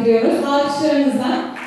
ediyoruz. Alkışlarınızla.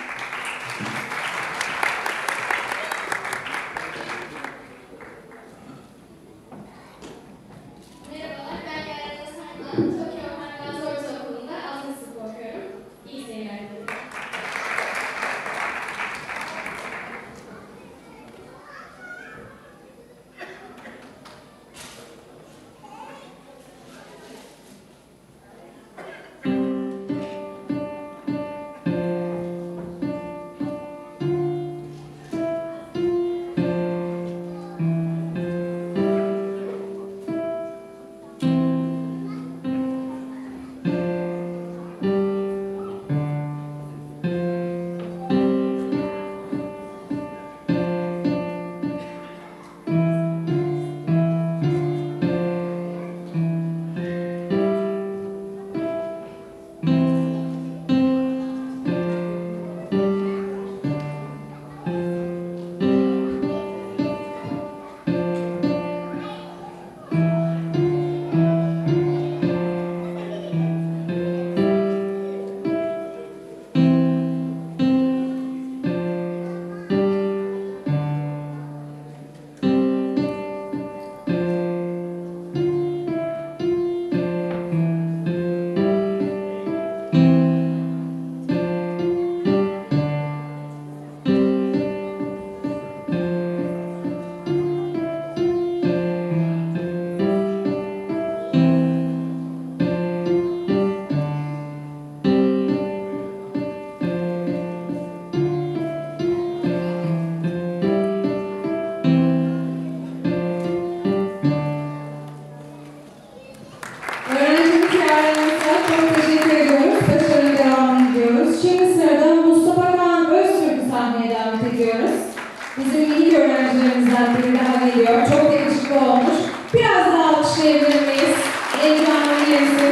Bizim ilk öğrencilerimizden biri daha geliyor. Çok yakışıklı olmuş. Biraz daha alkışlayabilir miyiz? Heyecanlı gelsin.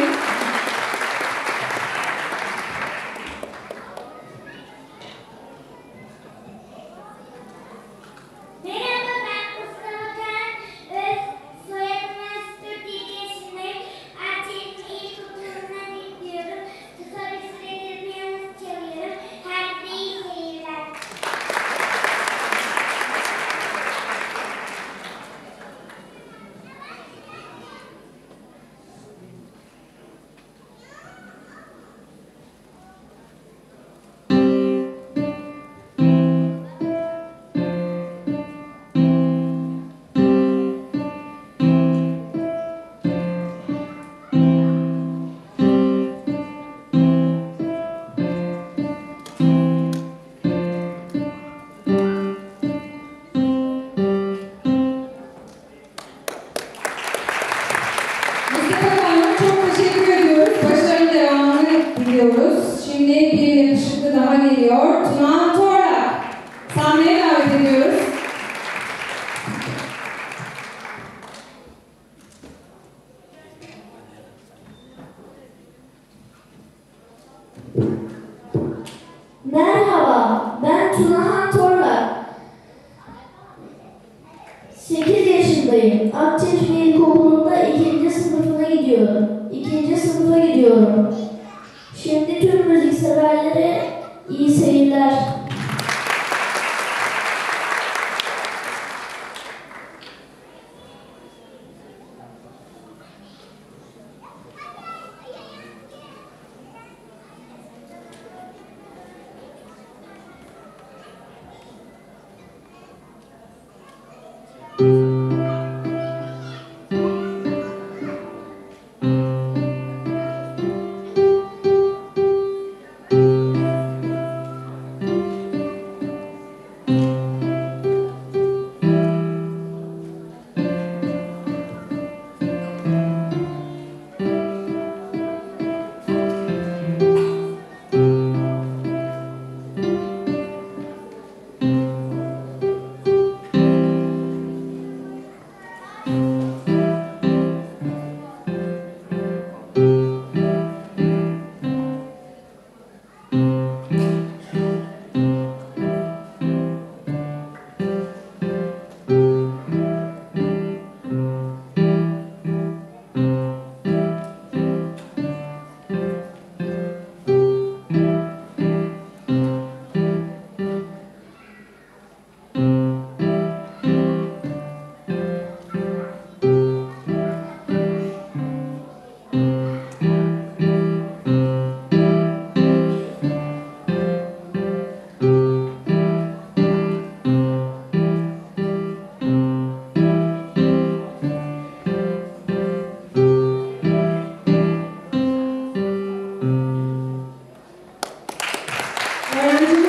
Şimdi bir yakışıklı daha geliyor. Tuna Torak. Sahneye davet ediyoruz. Merhaba, ben Tuna Torak. 8 yaşındayım. Akçeşme İlkokulu'nda 2. sınıfa gidiyorum. Şimdi tüm müzikseverlere iyi seyirler.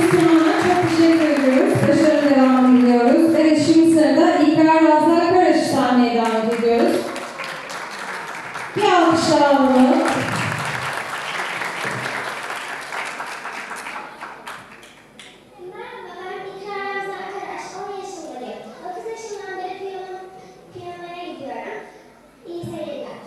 Tuna'na çok teşekkür ediyoruz. Başarılı devam diliyoruz. Evet, şimdi sırada İkrar Razlar Karaş'ı sahneye davet ediyoruz. Bir alkışlar alalım. Merhaba, ben İkrar Razlar Karaş, 10 yaşındayım. 9 yaşından beri piyanoya gidiyorum. İyi seyirler.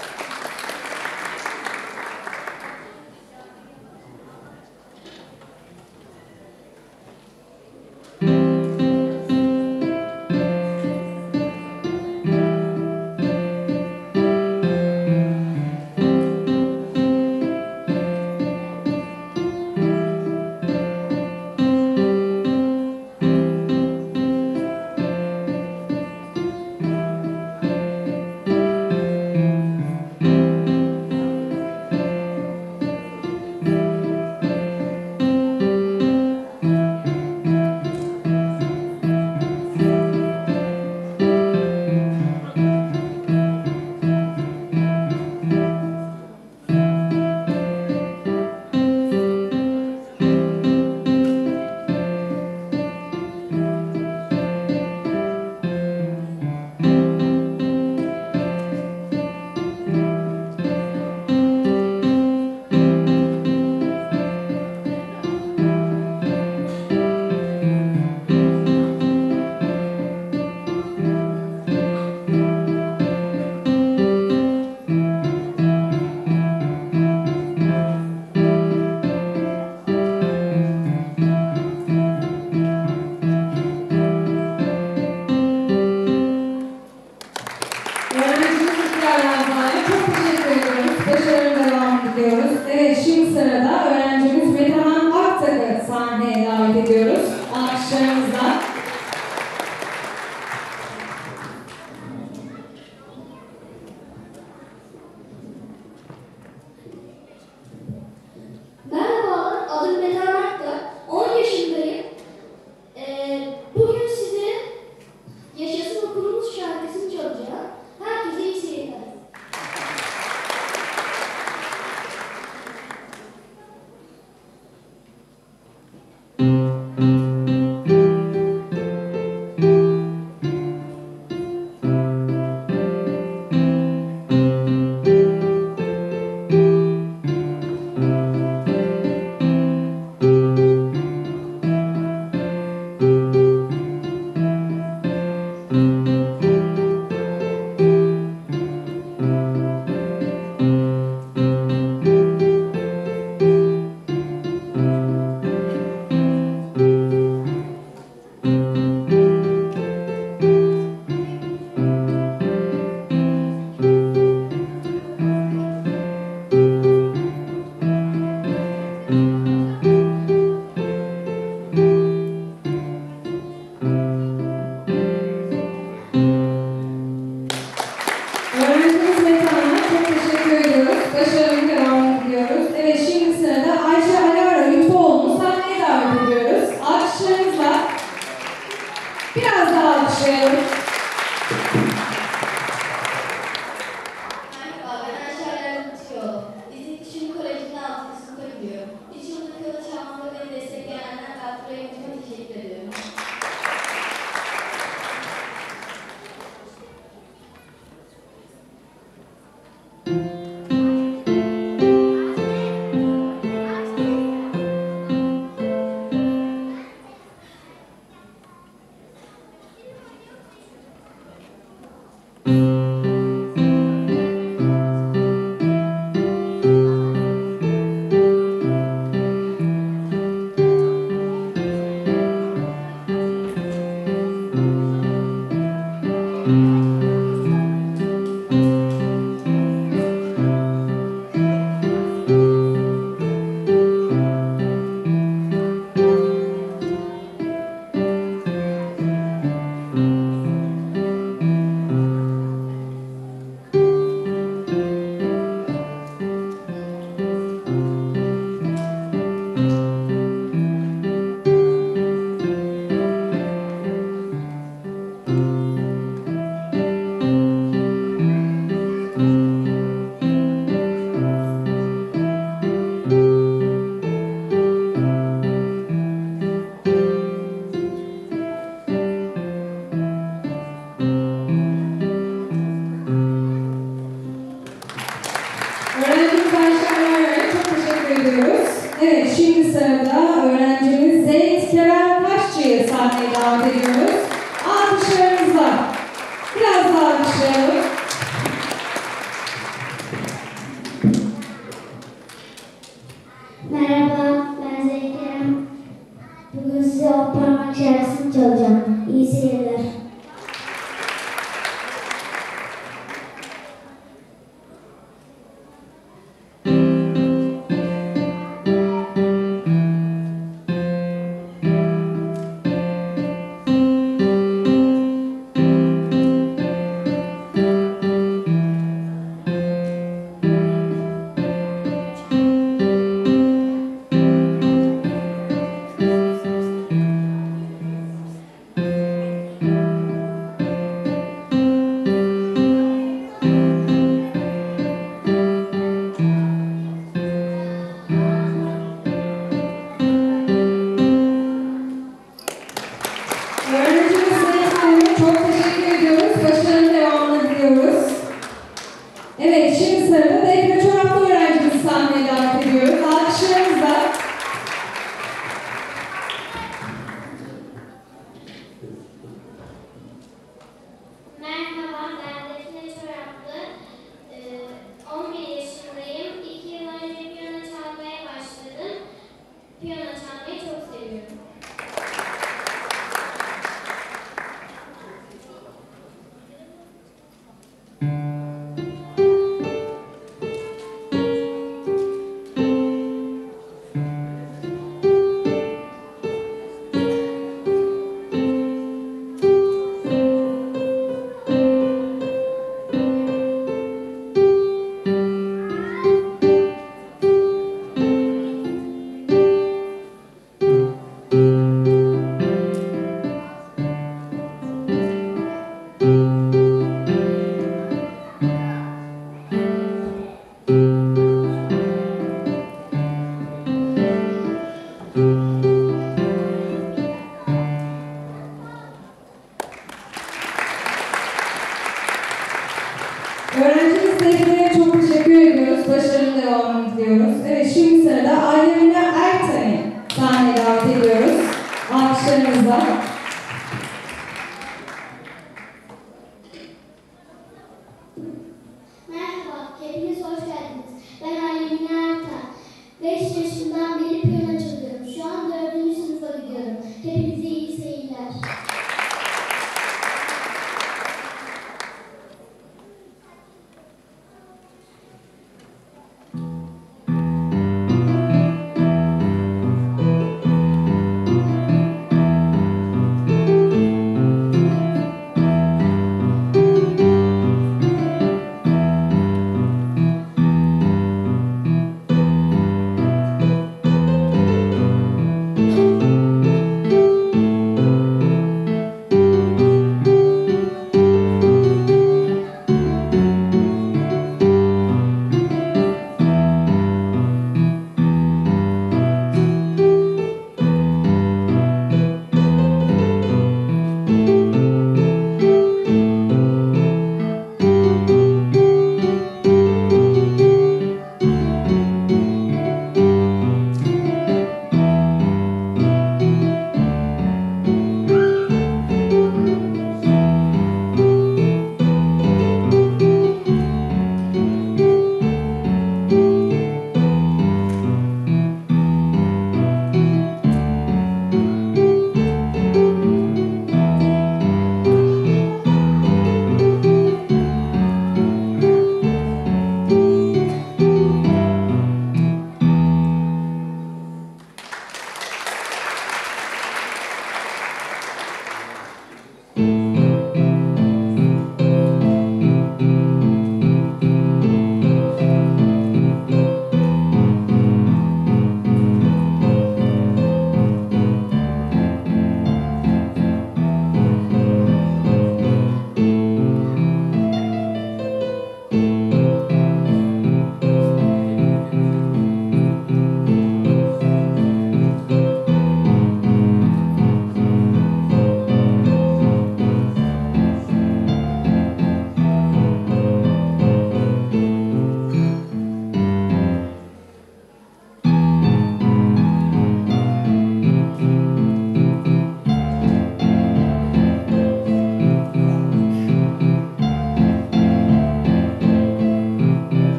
Öğrencimiz İkrar Razlar'a çok teşekkür ediyoruz. Başarılı devam diliyoruz. Evet, şimdi sırada öğrencimiz Metehan Aktak'ı sahneye davet ediyoruz. Alkışlarımızla. Merhabalar, adım Metehan Akta. 10 yaşındayım. Bugün size Yaşasın Okulumuz şarkısını çalacağım. Herkese iyi seyirler. Merhaba, hepiniz hoş geldiniz. Ben Aylin Erta. 5 yaşından beri piyano çalıyorum. Şu an 4. sınıfa gidiyorum. Hepinize iyi seyirler.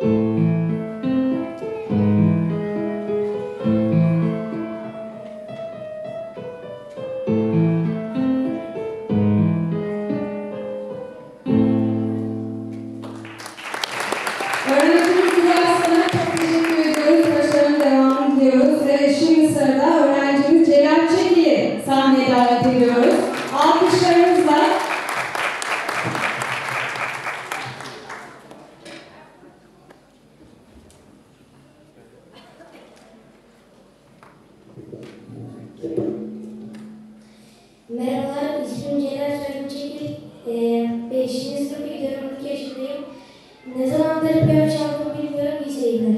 Öğrencimiz Gülaysan'a çok teşekkür ediyoruz. Başarının devamını diliyoruz. Ve şimdi sırada öğrencimiz Celal Çeki'yi sahneye davet ediyoruz. Alkışlarınızla. Merhabalar, ismim Celal Çelik. 5. sınıfa gidiyorum, 12 yaşındayım. Ne zamandır piyano çaldığımı bilmiyorum, iyi seyirler.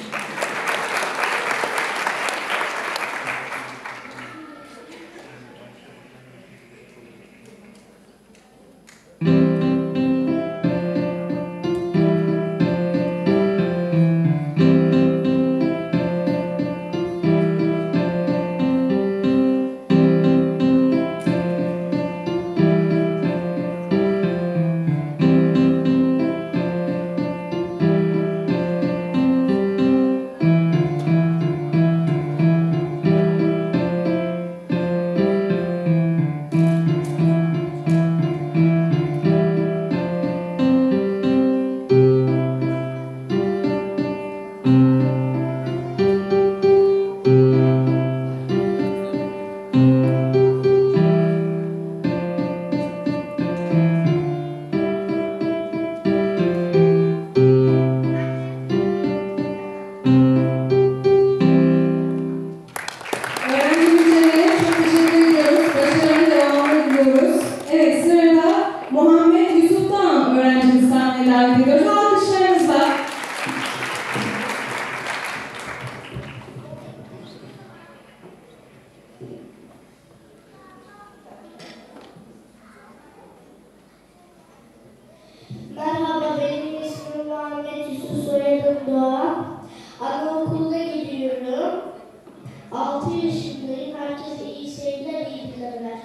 Merhaba, benim ismim Muhammed Yusuf, soyadım Doğan. Anaokuluna gidiyorum. 6 yaşındayım. Herkese iyi seyirler, iyi dinlemeler.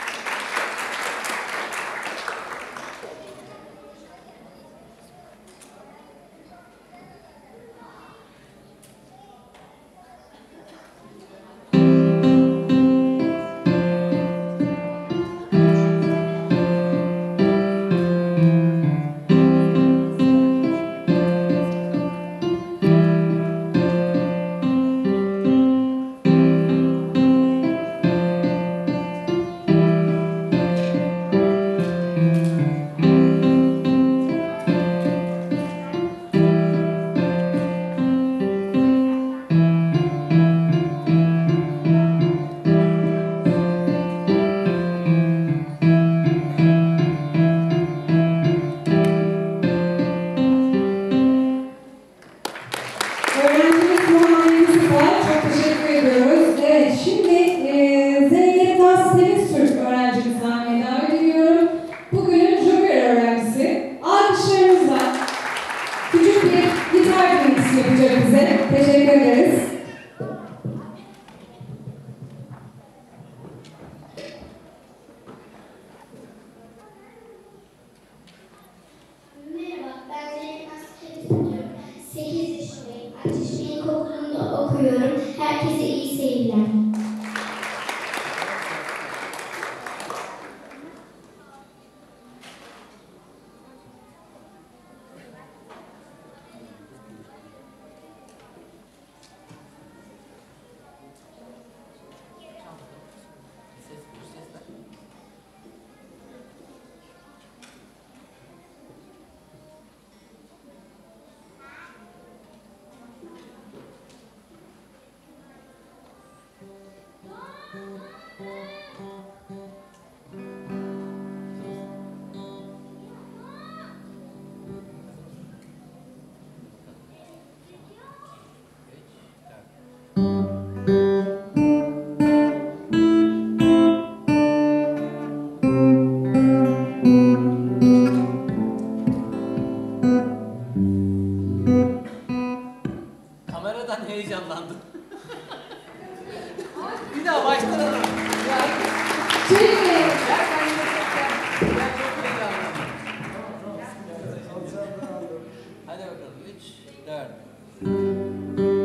Öğrencimiz Muhammed Yusuf'a çok teşekkür ediyoruz. Evet, şimdi Zeynep Naz Temiztürk öğrencimiz sahneye davet ediyorum. Bugünün jüri öğrencisi. Alkışlarınızla küçük bir gitar dinleyicisi yapacak bize. Teşekkür ederiz. Merhaba, ben Zeynep Aslı. 8 yaşındayım. Ateşli İlkokulu'nda okuyorum. Herkese iyi seyirler. Kameradan heyecanlandım. Bir daha baştan alalım. Şimdi Hadi bakalım. 3 4.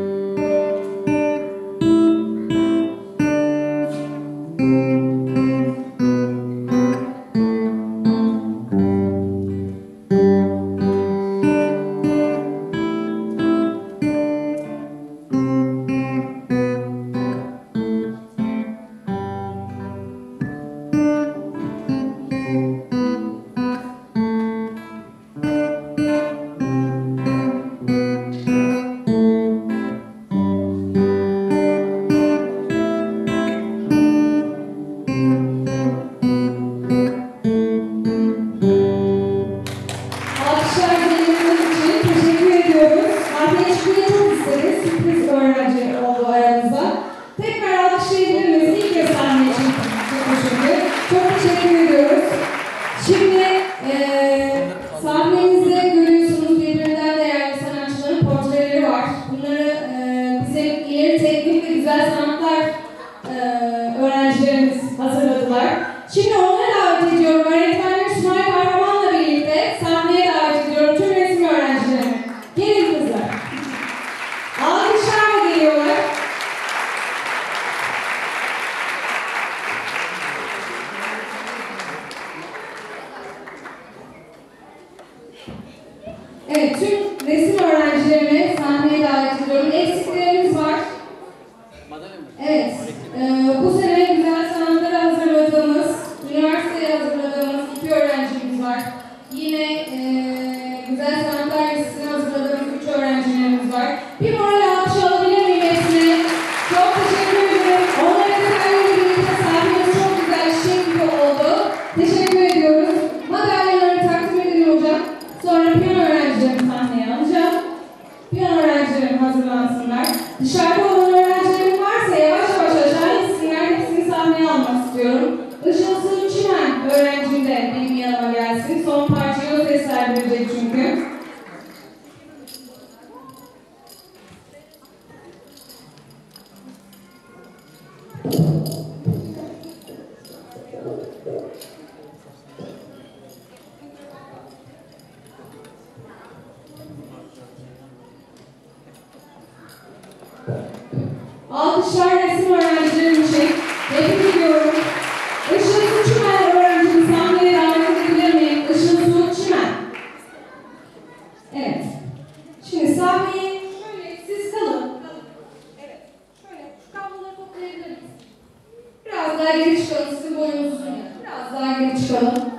Sahnemizde görüyorsunuz birbirinden değerli sanatçıların portreleri var. Bunları bize ileri teknik ve güzel sanatlar öğrencilerimiz hazırladılar. Şimdi onları davet ediyorum. Öğretmenler Sunay Kahraman'la birlikte sahneye davet ediyorum tüm resim öğrencilerimi. Gelin kızlar. Alkışlarla geliyorlar. Evet, tüm resim öğrencilerini sahneye davet ediyorum. Eksiklerimiz var. Evet, bu sene güzel sanatlara hazırladığımız, üniversiteye hazırladığımız 2 öğrencimiz var. Yine güzel sanatlar lisesine hazırladığımız 3 öğrencilerimiz var. Bir moral alkış alabilir miyim hepsine? Çok teşekkür ederim. Onların eserleriyle birlikte sahnemiz çok güzel, şık gibi oldu. Teşekkür ediyoruz. Madalyaları takdim edin hocam. Sonra piyano öğrencilerimi sahneye alacağım. Piyano öğrencilerim hazırlansınlar. Dışarıda olan öğrencilerim varsa yavaş yavaş aşağı insinler. Hepsini sahneye almak istiyorum. Işılsız Çimen öğrencim de benim yanıma gelsin. Son parçayı o seslendirecek çünkü. Alkışlar resim öğrencilerim için. Tebrik ediyorum. Işılsız Çimen öğrencimi sahneye davet edebilir miyim? Işılsız Çimen. Evet. Şimdi sahneyi şöyle siz kalın. Evet. Şöyle şu kabloları toplayabilir miyiz? Biraz daha geri çıkalım. Sizin boyunuz uzun ya. Biraz daha geri çıkalım.